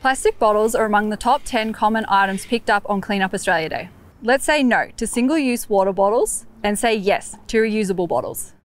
Plastic bottles are among the top 10 common items picked up on Clean Up Australia Day. Let's say no to single-use water bottles and say yes to reusable bottles.